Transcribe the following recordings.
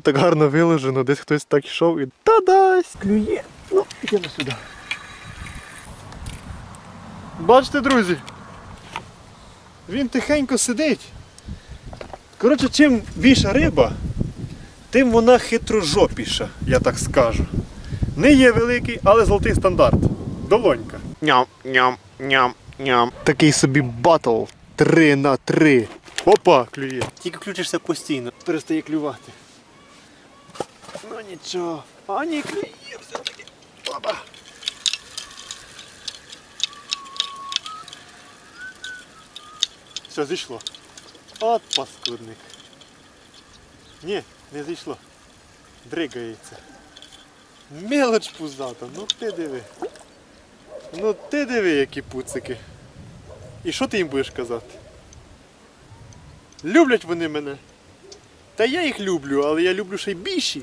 так гарно виложено, десь хтось так йшов і та-дась! Клює! Ну, йдемо сюди. Бачите, друзі? Він тихенько сидить. Коротше, чим більша риба, тим вона хитрожопіша, я так скажу. Не є великий, але золотий стандарт. Долонька. Ням-ням-ням-ням. Такий собі батл. 3 на 3. Опа, клює. Тільки включишся постійно, перестає клювати. Ну нічого. А ні, клює все-таки. Опа. Все, зійшло. От паскудник. Ні, не зійшло. Дригається. Мелоч пузата, ну ти диви. Ну ти диви, які пуцики. І що ти їм будеш казати? Люблять вони мене. Та я їх люблю, але я люблю ще й більші.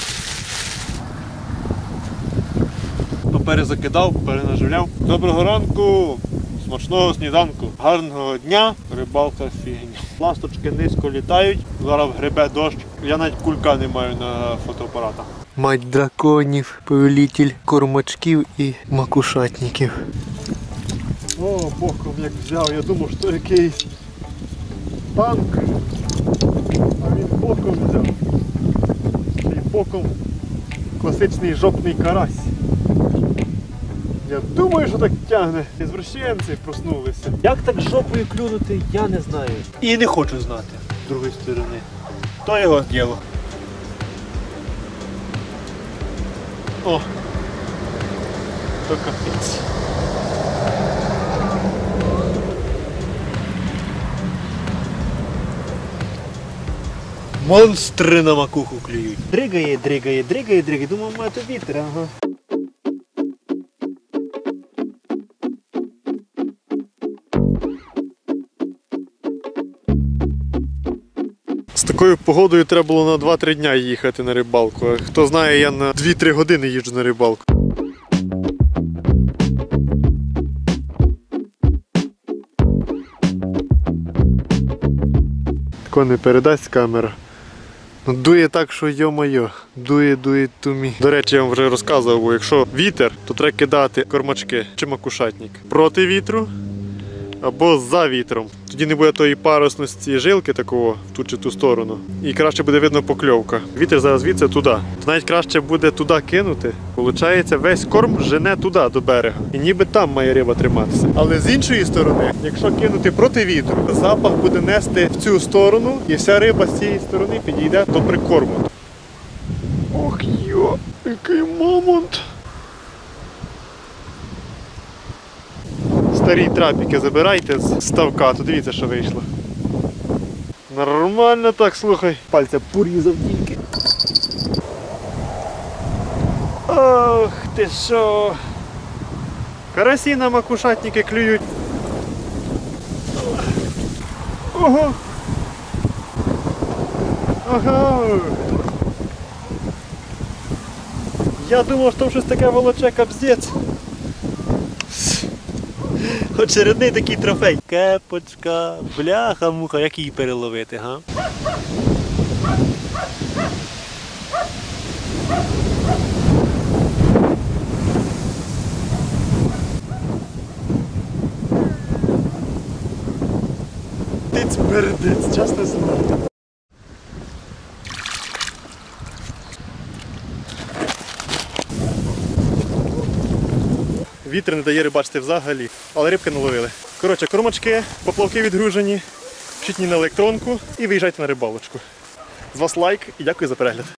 Перезакидав, перенаживляв. Доброго ранку, смачного сніданку, гарного дня, рибалка фігня. Ласточки низько літають, зараз гребе дощ, я навіть кулька не маю на фотоапаратах. Мать драконів, повелитель кормачків і макушатників. О, боком як взяв, я думав, що якийсь танк, а він боком взяв. Ще й боком класичний жопний карась. Я думаю, що так тягне. Ізвращенці проснулися. Як так жопою клюнути, я не знаю. І не хочу знати з другої сторони. То його діло. О! То капець. Монстри на макуху клюють. Дригає, дригає, дригає, дригає. Думав, має то вітер, ага. З такою погодою треба було на 2-3 дня їхати на рибалку. Хто знає, я на 2-3 години їжджу на рибалку. Тако не передасть камера. Ну, дує так, що йо-моє, дує тумі. До речі, я вам вже розказував, бо якщо вітер, то треба кидати кормачки чи макушатник проти вітру або за вітром. Тоді не буде тої парусності жилки такого в ту чи ту сторону. І краще буде видно покльовка. Вітер зараз звідси туди. То навіть краще буде туди кинути. Получається, весь корм жене туди, до берега. І ніби там має риба триматися. Але з іншої сторони, якщо кинути проти вітру, запах буде нести в цю сторону і вся риба з цієї сторони підійде до прикорму. Ох йо, який мамонт! Старі трапіки забирайте з ставка, то дивіться, що вийшло. Нормально так, слухай. Пальця порізав тільки. Ох, ти що. Карасі на макушатники клюють. Ого. Ага. Я думав, що там щось таке волоче, капздець. Очередний такий трофей. Кепочка, бляха-муха, як її переловити, га? Тиць-пердиць, чесне слово. Вітер не дає рибачити взагалі, але рибки наловили. Коротше, кормачки, поплавки відгружені, пишіть мені на електронку і виїжджайте на рибалочку. З вас лайк і дякую за перегляд.